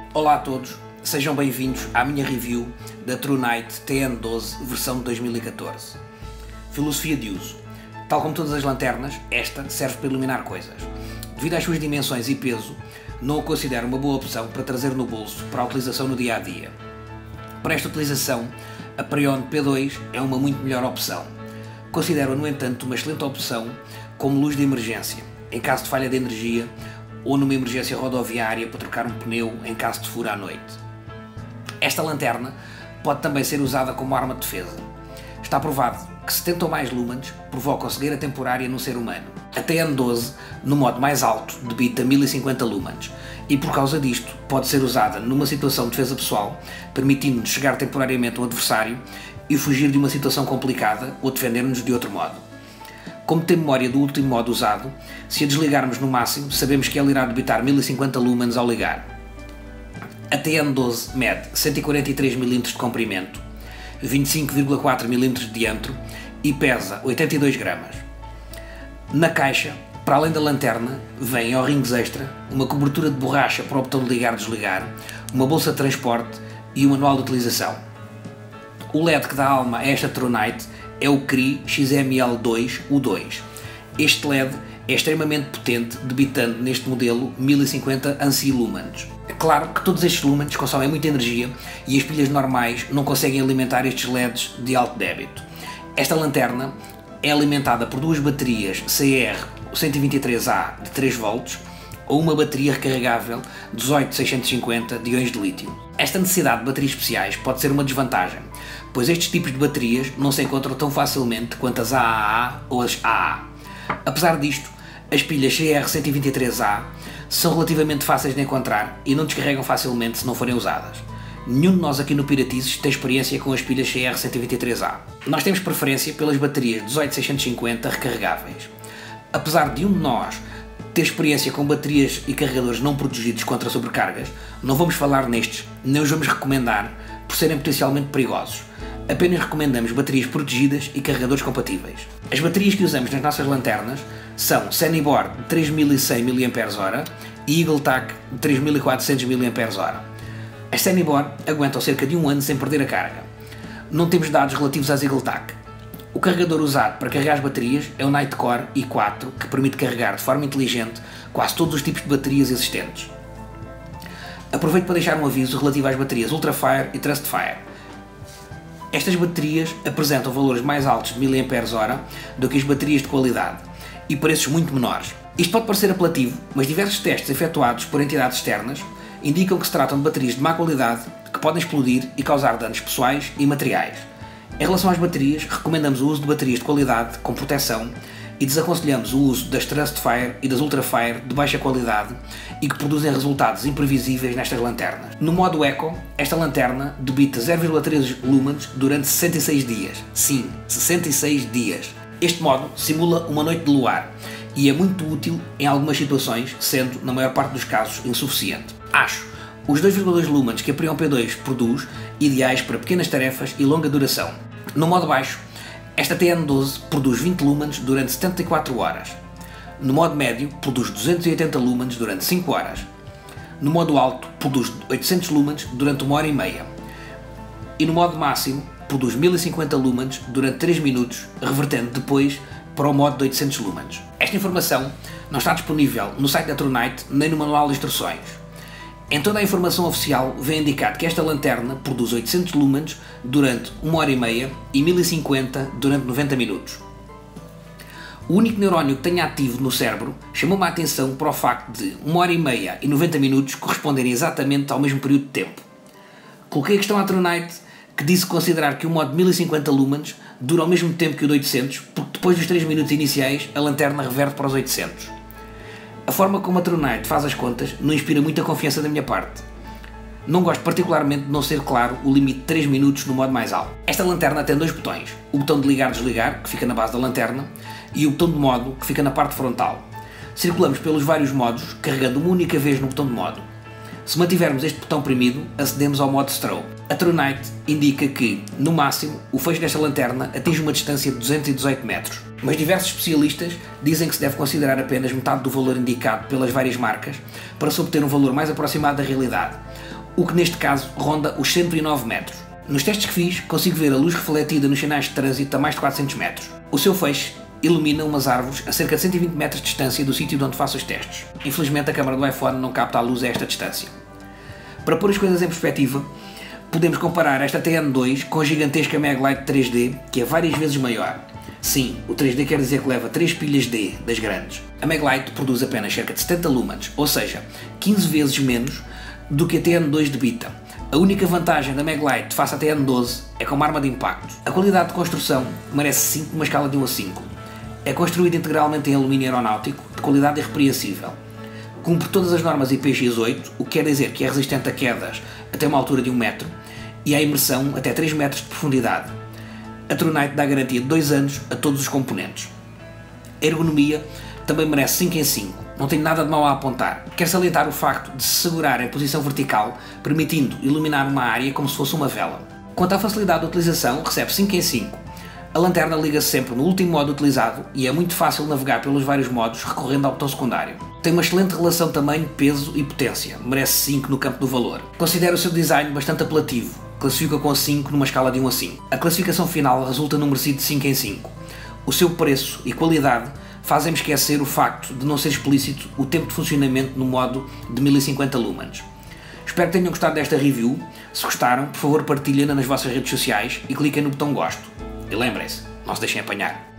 Olá a todos, sejam bem-vindos à minha review da TrueNight TN12 versão de 2014. Filosofia de uso. Tal como todas as lanternas, esta serve para iluminar coisas. Devido às suas dimensões e peso, não a considero uma boa opção para trazer no bolso para a utilização no dia-a-dia. Para esta utilização, a Preon P2 é uma muito melhor opção. Considero-a, no entanto, uma excelente opção como luz de emergência, em caso de falha de energia ou numa emergência rodoviária para trocar um pneu em caso de furo à noite. Esta lanterna pode também ser usada como arma de defesa. Está provado que 70 ou mais lumens provocam cegueira temporária no ser humano. A TN12, no modo mais alto, debita 1050 lumens e, por causa disto, pode ser usada numa situação de defesa pessoal, permitindo-nos chegar temporariamente ao adversário e fugir de uma situação complicada ou defender-nos de outro modo. Como tem memória do último modo usado, se a desligarmos no máximo, sabemos que ela irá debitar 1050 lumens ao ligar. A TN12 mede 143 mm de comprimento, 25,4 mm de diâmetro e pesa 82 gramas. Na caixa, para além da lanterna, vem ao rings extra uma cobertura de borracha para o botão de ligar e desligar, uma bolsa de transporte e um manual de utilização. O LED que dá alma a esta TrueNight é o Cree XML2U2. Este LED é extremamente potente, debitando neste modelo 1050 ANSI lumens. É claro que todos estes lumens consomem muita energia e as pilhas normais não conseguem alimentar estes LEDs de alto débito. Esta lanterna é alimentada por duas baterias CR123A de 3 volts ou uma bateria recarregável 18650 de íons de lítio. Esta necessidade de baterias especiais pode ser uma desvantagem, pois estes tipos de baterias não se encontram tão facilmente quanto as AAA ou as AA. Apesar disto, as pilhas CR123A são relativamente fáceis de encontrar e não descarregam facilmente se não forem usadas. Nenhum de nós aqui no Piratizes tem experiência com as pilhas CR123A. Nós temos preferência pelas baterias 18650 recarregáveis. Apesar de um de nós ter experiência com baterias e carregadores não protegidos contra sobrecargas, não vamos falar nestes, nem os vamos recomendar por serem potencialmente perigosos. Apenas recomendamos baterias protegidas e carregadores compatíveis. As baterias que usamos nas nossas lanternas são Sanibor de 3100 mAh e EagleTac de 3400 mAh. As Sanibor aguentam cerca de um ano sem perder a carga. Não temos dados relativos às EagleTac. O carregador usado para carregar as baterias é o Nightcore i4, que permite carregar de forma inteligente quase todos os tipos de baterias existentes. Aproveito para deixar um aviso relativo às baterias Ultrafire e Trustfire. Estas baterias apresentam valores mais altos de mAh do que as baterias de qualidade e preços muito menores. Isto pode parecer apelativo, mas diversos testes efetuados por entidades externas indicam que se tratam de baterias de má qualidade que podem explodir e causar danos pessoais e materiais. Em relação às baterias, recomendamos o uso de baterias de qualidade com proteção e desaconselhamos o uso das Trustfire e das Ultrafire de baixa qualidade e que produzem resultados imprevisíveis nestas lanternas. No modo Eco, esta lanterna debita 0,3 lumens durante 66 dias. Sim, 66 dias. Este modo simula uma noite de luar e é muito útil em algumas situações, sendo, na maior parte dos casos, insuficiente. Acho os 2,2 lumens que a Preon P2 produz ideais para pequenas tarefas e longa duração. No modo baixo, esta TN12 produz 20 lumens durante 74 horas. No modo médio, produz 280 lumens durante 5 horas. No modo alto, produz 800 lumens durante 1h30. E no modo máximo, produz 1050 lumens durante 3 minutos, revertendo depois para o modo de 800 lumens. Esta informação não está disponível no site da TrueNight nem no manual de instruções. Em toda a informação oficial vem indicado que esta lanterna produz 800 lumens durante 1h30 e 1050 durante 90 minutos. O único neurónio que tenha ativo no cérebro chamou-me a atenção para o facto de 1h30 e 90 minutos corresponderem exatamente ao mesmo período de tempo. Coloquei a questão à TrueNight, que disse considerar que o modo de 1050 lumens dura ao mesmo tempo que o de 800, porque depois dos 3 minutos iniciais a lanterna reverte para os 800. A forma como a TrueNight faz as contas não inspira muita confiança da minha parte. Não gosto particularmente de não ser claro o limite de 3 minutos no modo mais alto. Esta lanterna tem dois botões, o botão de ligar e desligar, que fica na base da lanterna, e o botão de modo, que fica na parte frontal. Circulamos pelos vários modos, carregando uma única vez no botão de modo. Se mantivermos este botão oprimido, acedemos ao modo strobe. A TrueNight indica que, no máximo, o feixe desta lanterna atinge uma distância de 218 metros. Mas diversos especialistas dizem que se deve considerar apenas metade do valor indicado pelas várias marcas para se obter um valor mais aproximado da realidade. o que neste caso ronda os 109 metros. Nos testes que fiz, consigo ver a luz refletida nos sinais de trânsito a mais de 400 metros. O seu feixe ilumina umas árvores a cerca de 120 metros de distância do sítio de onde faço os testes. Infelizmente a câmara do iPhone não capta a luz a esta distância. Para pôr as coisas em perspectiva, podemos comparar esta TN2 com a gigantesca Maglite 3D, que é várias vezes maior. Sim, o 3D quer dizer que leva 3 pilhas D das grandes. A Maglite produz apenas cerca de 70 lumens, ou seja, 15 vezes menos do que a TN2 debita. A única vantagem da Maglite face à TN12 é como arma de impacto. A qualidade de construção merece 5 numa escala de 1 a 5. É construída integralmente em alumínio aeronáutico, de qualidade irrepreensível. Cumpre todas as normas IPX8, o que quer dizer que é resistente a quedas até uma altura de 1 metro e à imersão até 3 metros de profundidade. A TrueNight dá garantia de 2 anos a todos os componentes. A ergonomia também merece 5 em 5, não tem nada de mau a apontar. Quer salientar o facto de se segurar em posição vertical, permitindo iluminar uma área como se fosse uma vela. Quanto à facilidade de utilização, recebe 5 em 5. A lanterna liga-se sempre no último modo utilizado e é muito fácil navegar pelos vários modos recorrendo ao botão secundário. Tem uma excelente relação tamanho, peso e potência, merece 5 no campo do valor. Considero o seu design bastante apelativo, classifica com 5 numa escala de 1 a 5. A classificação final resulta num merecido 5 em 5. O seu preço e qualidade fazem-me esquecer o facto de não ser explícito o tempo de funcionamento no modo de 1050 lumens. Espero que tenham gostado desta review. Se gostaram, por favor partilhem-na nas vossas redes sociais e cliquem no botão gosto. E lembrem-se, não se deixem apanhar.